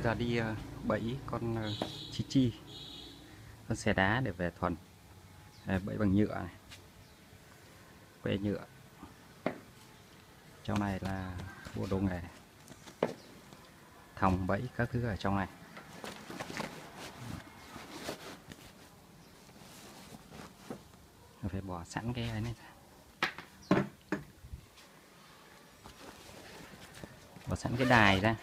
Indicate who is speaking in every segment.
Speaker 1: giờ đi bẫy con chi chi, con xe đá để về Thuần. Bẫy bằng nhựa này, que nhựa. Trong này là bộ đồ nghề, thòng bẫy các thứ ở trong này. Phải bỏ sẵn cái ấy này, bỏ sẵn cái đài ra.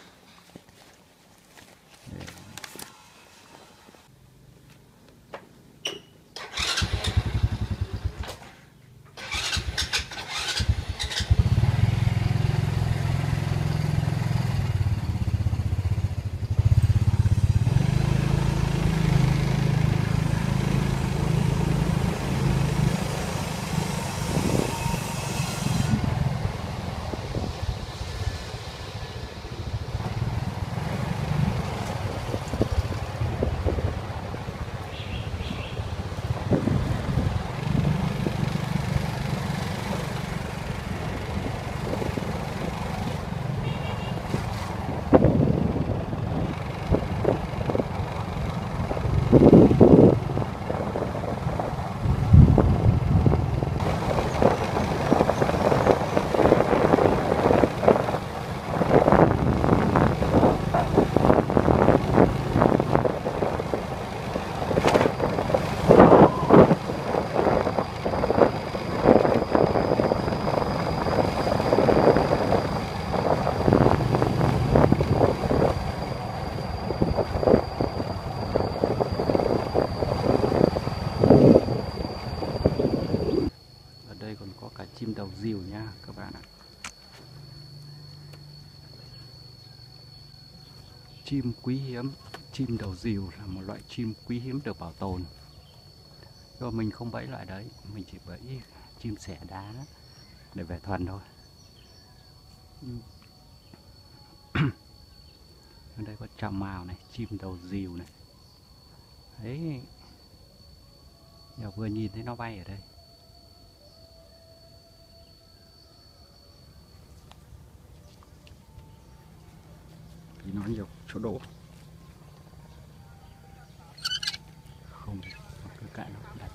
Speaker 1: Chim đầu rìu nha các bạn ạ. Chim quý hiếm, chim đầu rìu là một loại chim quý hiếm được bảo tồn. Rồi mình không bẫy loại đấy, mình chỉ bẫy chim sẻ đá để về Thuần thôi. Ở đây có trào mào này, chim đầu rìu này. Đấy, giờ vừa nhìn thấy nó bay ở đây. Thì nó nhiều chỗ đỗ, không cứ cạn nó đặt.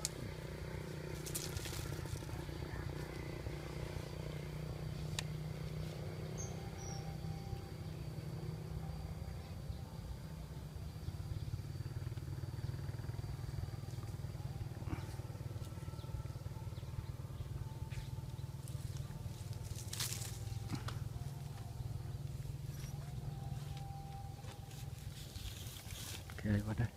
Speaker 1: Ok, vào đây.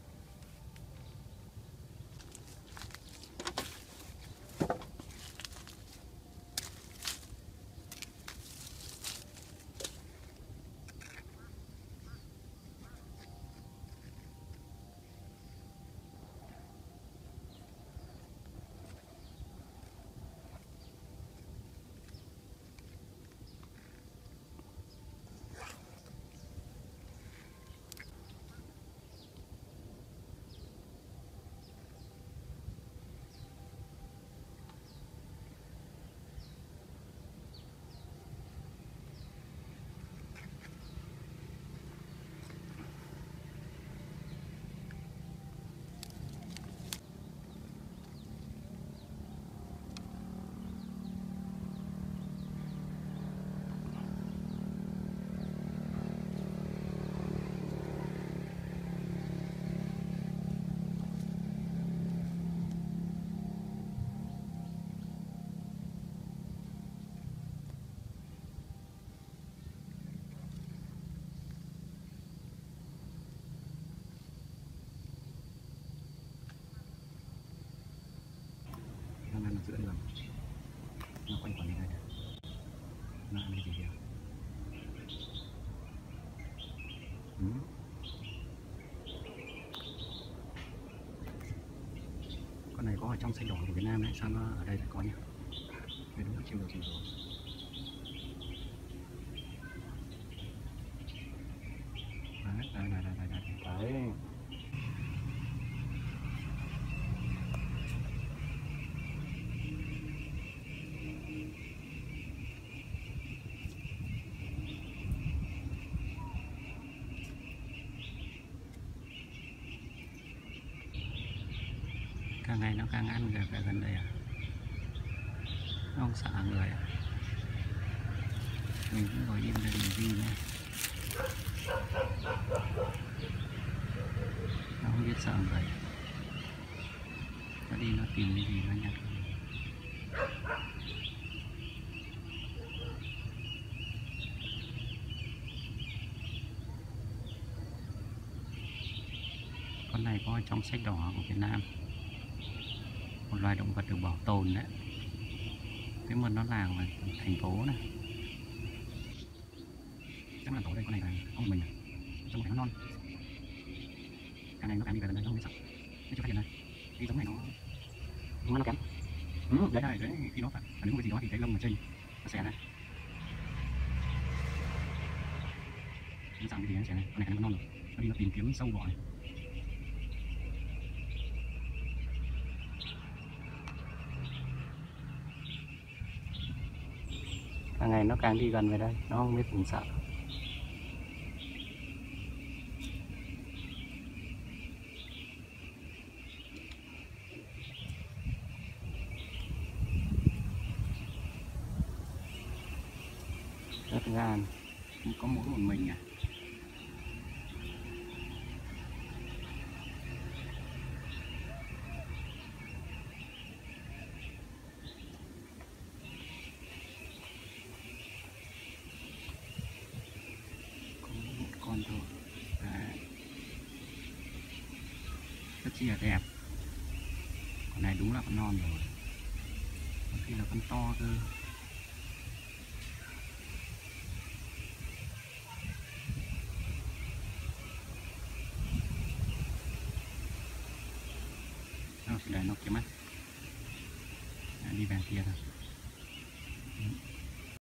Speaker 1: Giữa đường nó quanh quẩn đây, nó ăn cái gì kìa. Con này có ở trong xanh đỏ của Việt Nam đấy, sao nó ở đây lại có nhỉ? Đây đúng là chim đầu rìu rồi. Đấy. Càng ngày nó càng ăn về gần đây à, nó không sợ người à. Mình cũng ngồi im đây mình ghi này, nó không biết sợ người, nó đi nó tìm cái gì nó nhặt. Con này có trong sách đỏ của Việt Nam, một loài động vật được bảo tồn đấy. Thế mà nó là ở thành phố này, chắc là tổ đây. Con này là con mình à, trông nó non, càng ngày nó càng đi về gần đây, nó không biết sợ. Thế chưa phát hiện này, cái giống này nó kém. Đấy này, đấy khi nó phản ứng cái gì đó thì cái lông ở trên nó xẻ này, nó dạng cái gì nó xẻ này. Con này nó non rồi, nó đi nó tìm kiếm sâu bọ này. Càng ngày nó càng đi gần về đây, nó không biết mình sợ. Rất gan, không có mỗi một mình à. Con thôi. Đấy. Rất chi là đẹp. Con này đúng là con non rồi, có khi là con to cơ. Để nó kiếm ăn, đi về kia thôi.